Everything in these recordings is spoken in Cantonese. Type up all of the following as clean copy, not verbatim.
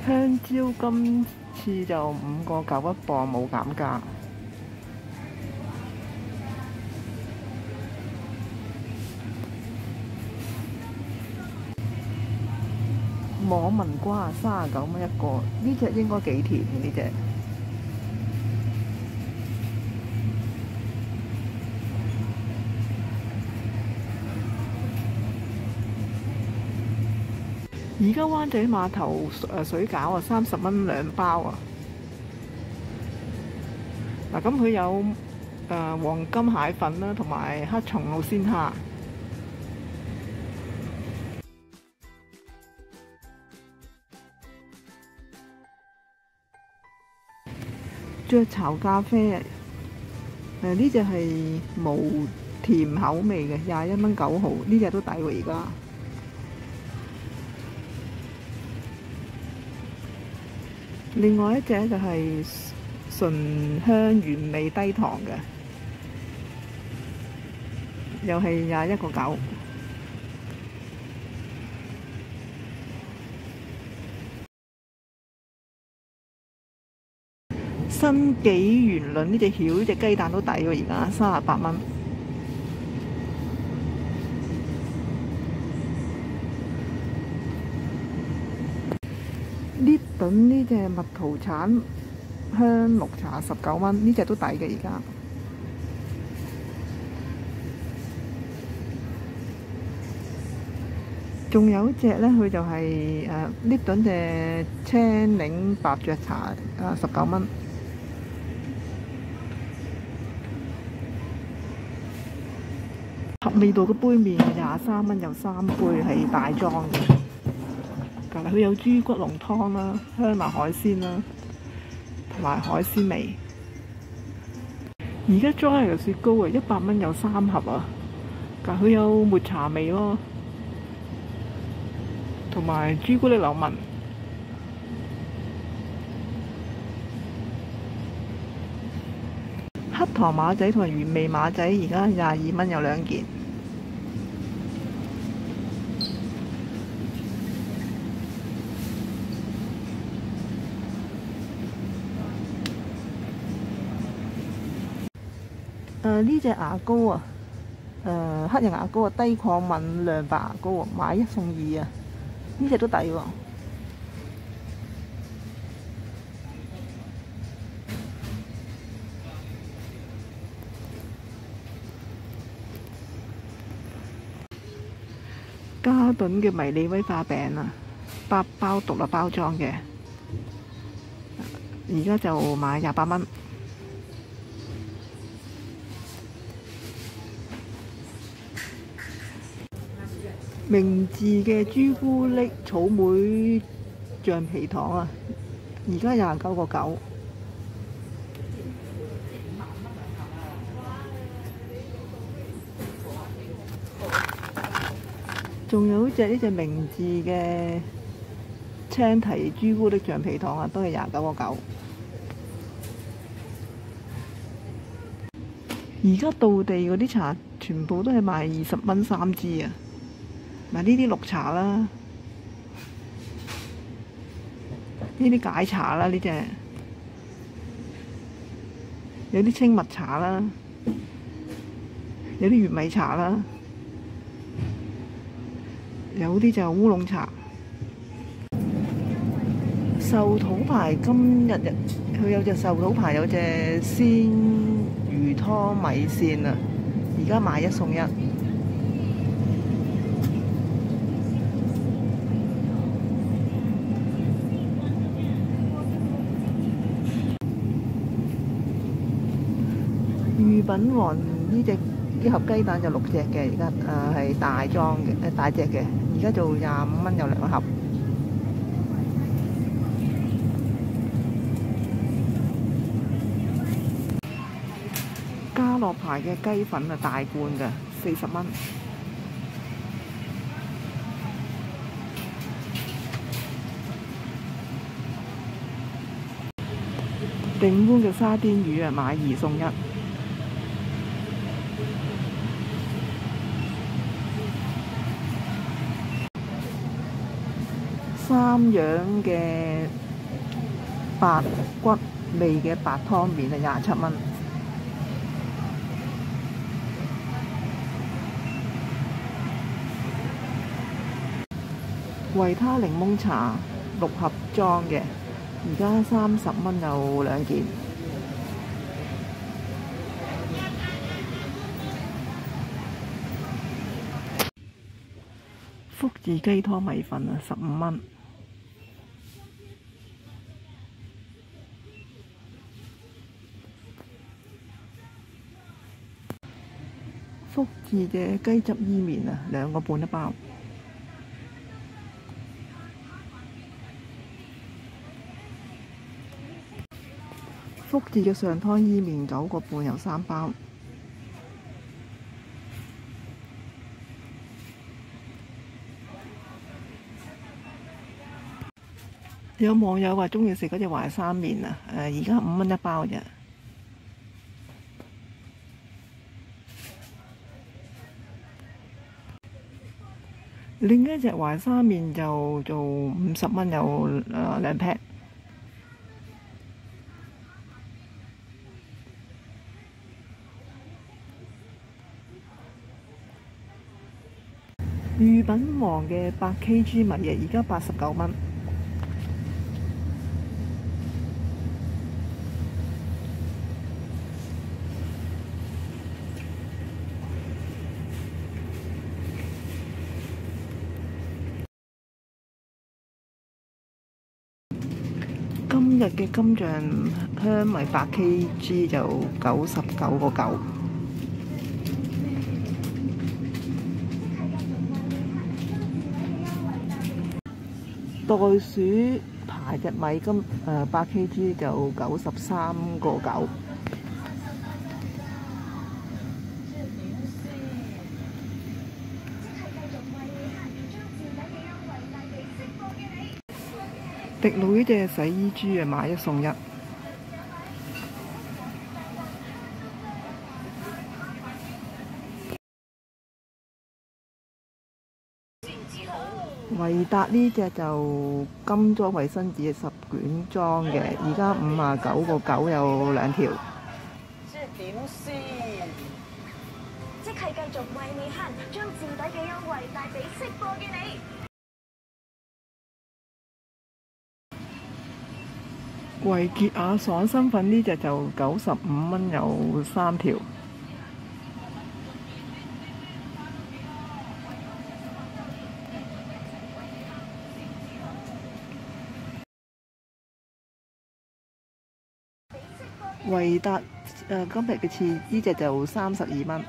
香蕉今次就5個9一磅，冇減價。網民瓜39蚊一個，呢隻應該幾甜嘅呢隻。而家灣仔碼頭水餃啊，30蚊2包啊！嗱，咁佢有黃金蟹粉啦，同埋黑松露鮮蝦。雀巢咖啡啊，呢隻係無甜口味嘅，21蚊9毫，呢隻都抵喎而家。另外一隻就係醇香原味低糖嘅，又係21個9。新紀元倫呢隻曉隻雞蛋都抵喎，而家38蚊。呢頓呢隻蜜桃橙香綠茶19蚊，呢隻都抵嘅而家。仲有一隻呢，佢就係呢頓隻青檸白雀茶19蚊。合味道嘅杯麵23蚊有3杯，係大裝嘅。隔離佢有豬骨濃湯啦、香辣海鮮啦，同埋海鮮味。而家 dry 嘅雪糕啊，100蚊有3盒啊。隔佢有抹茶味咯，同埋朱古力流紋。黑糖馬仔同埋原味馬仔而家22蚊有2件。呢隻牙膏啊，黑人牙膏啊，低礦敏亮白牙膏啊，買1送2啊，呢隻都抵喎。嘉頓嘅迷你威化餅啊，8包獨立包裝嘅，而家就買28蚊。明治嘅朱古力草莓橡皮糖啊，而家29個9。仲有呢隻明治嘅青提朱古力橡皮糖啊，都係29個9。而家道地嗰啲茶全部都係賣20蚊3支啊！嗱，呢啲綠茶啦，呢啲解茶啦，呢隻有啲青蜜茶啦，有啲玄米茶啦，有啲就烏龍茶。壽桃牌今日佢有隻壽桃牌有隻鮮魚湯米線啊，而家買1送1。御品王呢盒雞蛋就6隻嘅，而家係大裝嘅，大隻嘅，而家就25蚊有2盒。家樂牌嘅雞粉啊，大罐嘅40蚊。定碗嘅沙甸魚啊，買2送1。 三樣嘅白骨味嘅白湯麵啊，27蚊。維他檸檬茶6盒裝嘅，而家30蚊有2件。福字雞湯米粉啊，15蚊。福字嘅雞汁伊麵啊，2個半一包。福字嘅上湯伊麵9個半有3包。有網友話鍾意食嗰隻淮山麵啊，而家5蚊一包啫。另一隻淮山麵就做50蚊有2劈。御品王嘅8kg米嘢而家89蚊。今日嘅金象香米8kg就99個9。袋鼠牌日米8kg就93個9。迪路呢隻洗衣珠啊，買1送1。維達呢隻就金裝衛生紙10卷裝嘅，而家59個9有2條。 即係點先？即係繼續為你慳，將墊底嘅優惠帶俾識貨嘅你。 維傑亞爽身粉呢隻就95蚊有3條。維達今日嘅次呢隻就32蚊。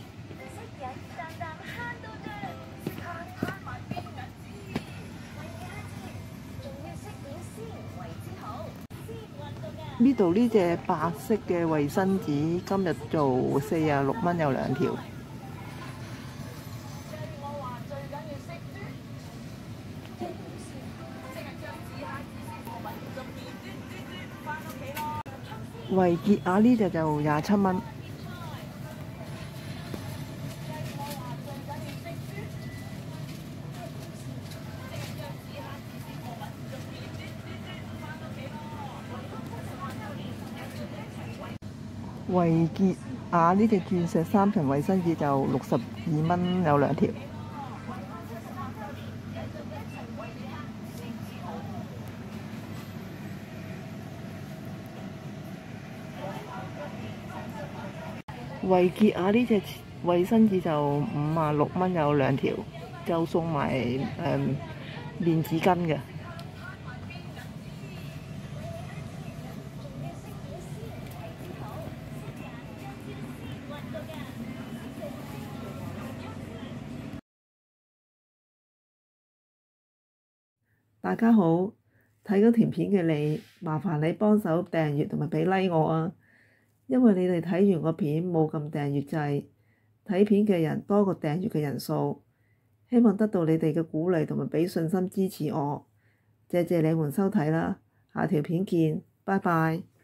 呢度呢隻白色嘅衛生紙今日做46蚊有2條。維傑亞呢隻就27蚊。維傑亞呢隻鑽石3層衛生紙就62蚊有2條。維傑亞呢隻衛生紙就56蚊有2條，就送埋面紙巾嘅。大家好，睇咗條片嘅你，麻煩你幫手訂閱同埋俾 like 我啊！因為你哋睇完個片冇撳訂閱掣，睇片嘅人多過訂閱嘅人數，希望得到你哋嘅鼓勵同埋俾信心支持我，謝謝你們收睇啦，下條片見，拜拜。